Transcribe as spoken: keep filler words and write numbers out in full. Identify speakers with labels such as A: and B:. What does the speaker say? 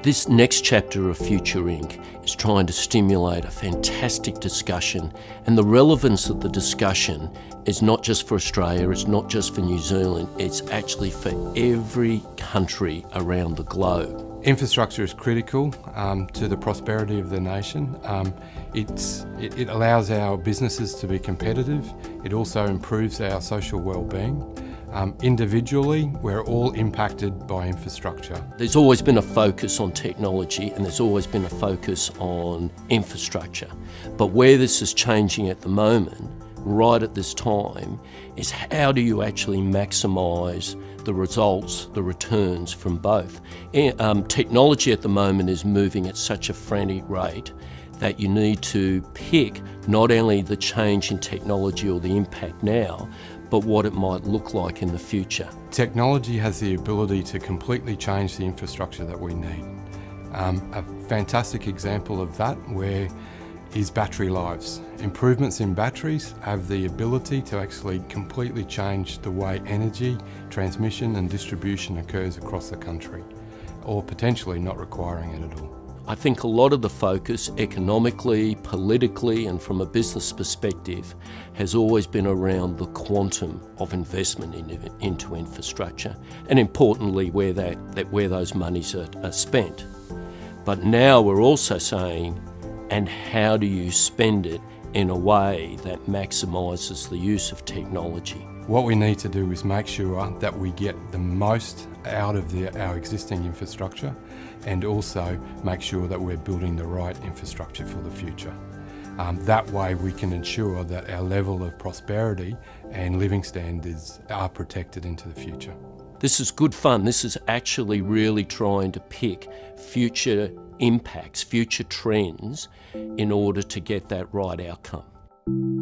A: This next chapter of Future Incorporated is trying to stimulate a fantastic discussion, and the relevance of the discussion is not just for Australia, it's not just for New Zealand, it's actually for every country around the globe.
B: Infrastructure is critical um, to the prosperity of the nation. Um, it's, it, it allows our businesses to be competitive. It also improves our social well-being. Um, individually, we're all impacted by infrastructure.
A: There's always been a focus on technology and there's always been a focus on infrastructure. But where this is changing at the moment, right at this time, is how do you actually maximise the results, the returns from both. Um, technology at the moment is moving at such a frantic rate that you need to pick not only the change in technology or the impact now, but what it might look like in the future.
B: Technology has the ability to completely change the infrastructure that we need. Um, a fantastic example of that where is battery lives. Improvements in batteries have the ability to actually completely change the way energy transmission and distribution occurs across the country, or potentially not requiring it at all.
A: I think a lot of the focus economically, politically and from a business perspective has always been around the quantum of investment in, into infrastructure, and importantly where, that, that where those monies are, are spent. But now we're also saying, and how do you spend it in a way that maximises the use of technology?
B: What we need to do is make sure that we get the most out of the, our existing infrastructure, and also make sure that we're building the right infrastructure for the future. Um, that way we can ensure that our level of prosperity and living standards are protected into the future.
A: This is good fun. This is actually really trying to pick future impacts, future trends in order to get that right outcome.